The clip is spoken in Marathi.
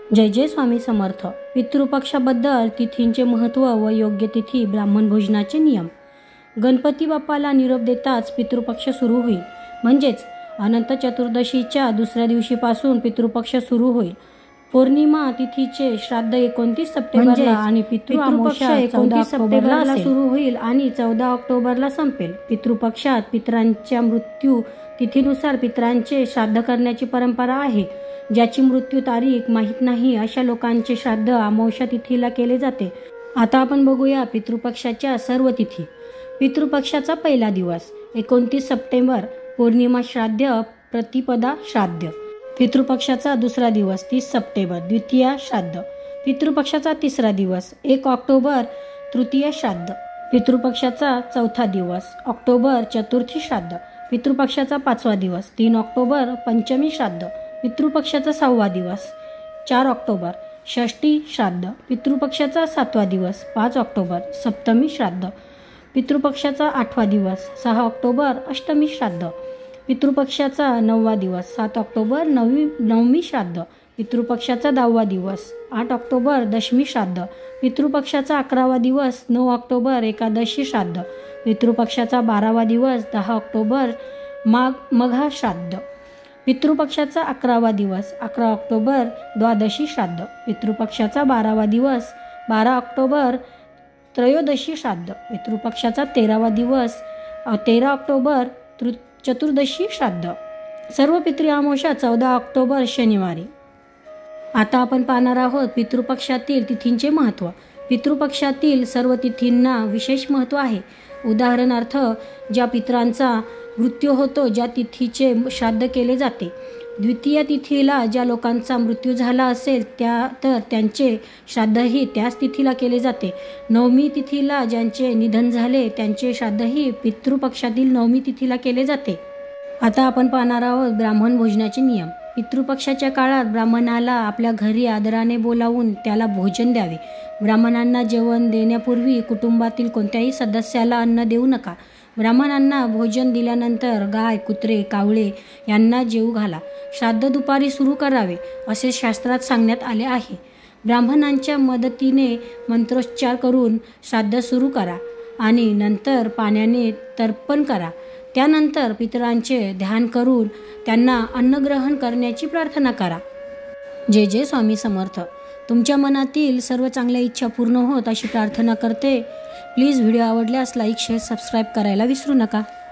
जय जय स्वामी समर्थ। पितृपक्षाबद्दल तिथींचे महत्त्व व योग्य तिथी, ब्राह्मण भोजनाचे नियम। गणपती बाप्पाला निरोप देताच पितृपक्ष सुरू होईल, म्हणजेच अनंत चतुर्दशीच्या दुसऱ्या दिवशीपासून पितृपक्ष सुरू होईल। पौर्णिमा तिथीचे श्राद्ध 29 सप्टेंबरला आणि पितृअमावस्या 29 सप्टेंबरला सुरू होईल आणि 14 ऑक्टोबरला संपेल। पितृपक्षात पितरांच्या मृत्यू तिथीनुसार पितरांचे श्राद्ध करण्याची परंपरा आहे। ज्याची मृत्यू तारीख माहीत नाही अशा लोकांचे श्राद्ध अमावस्या तिथीला केले जाते। आता आपण बघूया पितृपक्षाच्या सर्व तिथी। पितृपक्षाचा पहिला दिवस 29 सप्टेंबर, पौर्णिमा श्राद्ध, प्रतिपदा श्राद्ध। पितृपक्षाचा दुसरा दिवस 30 सप्टेंबर, द्वितीया श्राद्ध। पितृपक्षाचा तिसरा दिवस 1 ऑक्टोबर, तृतीय श्राद्ध। पितृपक्षाचा चौथा दिवस ऑक्टोबर, चतुर्थी श्राद्ध। पितृपक्षाचा पाचवा दिवस 3 ऑक्टोबर, पंचमी श्राद्ध। पितृपक्षाचा 6वा दिवस 4 ऑक्टोबर, षष्ठी श्राद्ध। पितृपक्षाचा 7वा दिवस 5 ऑक्टोबर, सप्तमी श्राद्ध। पितृपक्षाचा 8वा दिवस 6 ऑक्टोबर, अष्टमी श्राद्ध। पितृपक्षाचा 9वा दिवस 7 ऑक्टोबर, नवमी श्राद्ध। पितृपक्षाचा 10वा दिवस 8 ऑक्टोबर, दशमी श्राद्ध। पितृपक्षाचा 11वा दिवस 9 ऑक्टोबर, एकादशी श्राद्ध। पितृपक्षाचा 12वा दिवस 10 ऑक्टोबर, मघा श्राद्ध। पितृपक्षाचा 11वा दिवस 11 ऑक्टोबर, द्वादशी श्राद्ध। पितृपक्षाचा 12वा दिवस 12 ऑक्टोबर, त्रयोदशी श्राद्ध। पितृपक्षाचा 13वा दिवस 13 ऑक्टोबर, चतुर्दशी श्राद्ध। सर्व पितृअमावस्या 14 ऑक्टोबर, शनिवारी। आता आपण पाहणार आहोत पितृपक्षातील तिथींचे महत्त्व। पितृपक्षातील सर्व तिथींना विशेष महत्त्व आहे। उदाहरणार्थ, ज्या पितरांचा मृत्यू होतो ज्या तिथीचे श्राद्ध केले जाते। द्वितीय तिथीला ज्या लोकांचा मृत्यू झाला असेल तर त्यांचे श्राद्धही त्याच तिथीला केले जाते। नवमी तिथीला ज्यांचे निधन झाले त्यांचे श्राद्धही पितृपक्षातील नवमी तिथीला केले जाते। आता आपण पाहणार आहोत ब्राह्मण भोजनाचे नियम। पितृपक्षाच्या काळात ब्राह्मणाला आपल्या घरी आदराने बोलावून त्याला भोजन द्यावे। ब्राह्मणांना जेवण देण्यापूर्वी कुटुंबातील कोणत्याही सदस्याला अन्न देऊ नका। ब्राह्मणांना भोजन दिल्यानंतर गाय, कुत्रे, कावळे यांना जेवू घाला। श्राद्ध दुपारी सुरू करावे असे शास्त्रात सांगण्यात आले आहे। ब्राह्मणांच्या मदतीने मंत्रोच्चार करून श्राद्ध सुरू करा आणि नंतर पाण्याने तर्पण करा। त्यानंतर पितरांचे ध्यान करून त्यांना अन्नग्रहण करण्याची प्रार्थना करा। जय जय स्वामी समर्थ। तुमच्या मनातील सर्व चांगल्या इच्छा पूर्ण होत अशी प्रार्थना करते। प्लीज व्हिडिओ आवडल्यास लाईक, शेअर, सबस्क्राईब करायला विसरू नका।